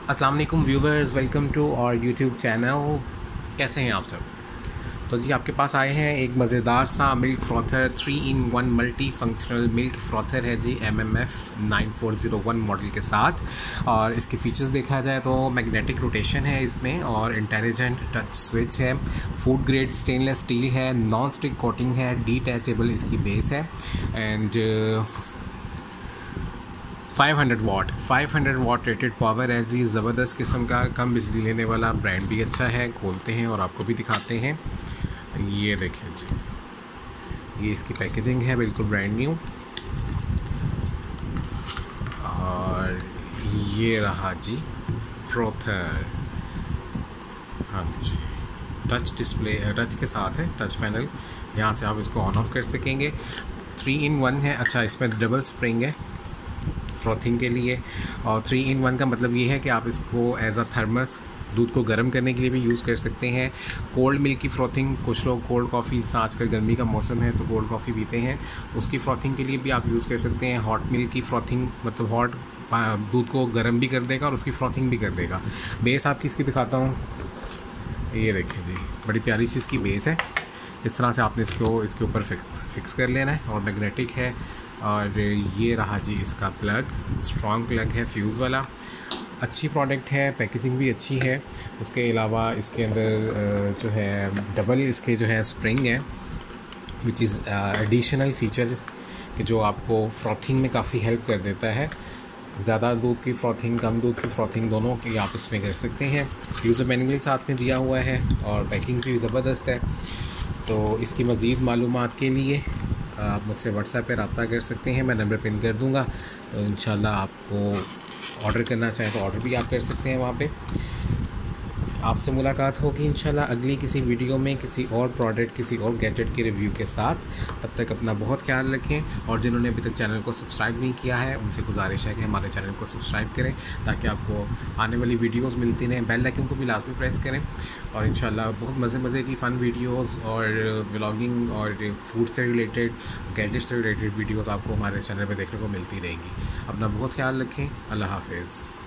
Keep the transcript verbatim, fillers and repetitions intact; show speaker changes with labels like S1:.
S1: अस्सलाम वालेकुम viewers, welcome to our YouTube channel. कैसे हैं आप सब? तो जी आपके पास आए हैं एक मज़ेदार सा milk frother, three in one multi functional milk frother है जी, M M F nine four zero one model के साथ। और इसके फीचर्स देखा जाए तो मैग्नेटिक रोटेशन है इसमें और इंटेलिजेंट टच स्विच है, फूड ग्रेड स्टेनलेस स्टील है, नॉन स्टिक कोटिंग है, डिटैचेबल इसकी बेस है and five hundred watt five hundred watt rated power है जी। ज़बरदस्त किस्म का, कम बिजली लेने वाला, ब्रांड भी अच्छा है। खोलते हैं और आपको भी दिखाते हैं। ये देखिए जी, ये इसकी पैकेजिंग है, बिल्कुल ब्रांड न्यू। और ये रहा जी फ्रॉथर। हाँ जी, टच डिस्प्ले, टच के साथ है, टच पैनल। यहाँ से आप इसको ऑन ऑफ कर सकेंगे। थ्री इन वन है। अच्छा, इसमें डबल स्प्रिंग है फ्रॉथिंग के लिए। और थ्री इन वन का मतलब ये है कि आप इसको एज अ थर्मस दूध को गर्म करने के लिए भी यूज़ कर सकते हैं। कोल्ड मिल्क की फ्रॉथिंग, कुछ लोग कोल्ड कॉफ़ी, आजकल गर्मी का मौसम है तो कोल्ड कॉफ़ी पीते हैं, उसकी फ्रॉथिंग के लिए भी आप यूज़ कर सकते हैं। हॉट मिल्क की फ्रॉथिंग, मतलब हॉट दूध को गर्म भी कर देगा और उसकी फ्रॉथिंग भी कर देगा। बेस आपकी इसकी दिखाता हूँ। ये देखिए जी, बड़ी प्यारी सी इसकी बेस है। इस तरह से आपने इसको इसके ऊपर फिक्स फिक्स कर लेना है और मैग्नेटिक है। और ये रहा जी इसका प्लग, स्ट्रॉन्ग प्लग है, फ्यूज़ वाला। अच्छी प्रोडक्ट है, पैकेजिंग भी अच्छी है। उसके अलावा इसके अंदर जो है डबल इसके जो है स्प्रिंग है, विच इज़ एडिशनल फीचर कि जो आपको फ्रॉथिंग में काफ़ी हेल्प कर देता है। ज़्यादा दूध की फ्रॉथिंग, कम दूध की फ्रॉथिंग, दोनों की आप इसमें कर सकते हैं। यूज़र मैनुअल साथ में दिया हुआ है और पैकिंग भी ज़बरदस्त है। तो इसकी मज़ीद मालूमात के लिए आप मुझसे व्हाट्सएप पे रब्ता कर सकते हैं, मैं नंबर पिन कर दूंगा। तो इंशाल्लाह आपको ऑर्डर करना चाहें तो ऑर्डर भी आप कर सकते हैं वहाँ पे। आपसे मुलाकात होगी इंशाल्लाह अगली किसी वीडियो में, किसी और प्रोडक्ट, किसी और गैजेट के रिव्यू के साथ। तब तक अपना बहुत ख्याल रखें और जिन्होंने अभी तक चैनल को सब्सक्राइब नहीं किया है उनसे गुजारिश है कि हमारे चैनल को सब्सक्राइब करें ताकि आपको आने वाली वीडियोस मिलती रहें। बेल आइकन को भी लाजमी प्रेस करें और इंशाल्लाह बहुत मज़े मज़े की फ़न वीडियोस और व्लॉगिंग और फूड से रिलेटेड, गैजेट से रिलेटेड वीडियोस आपको हमारे चैनल पर देखने को मिलती रहेंगी। अपना बहुत ख्याल रखें। अल्लाह हाफिज़।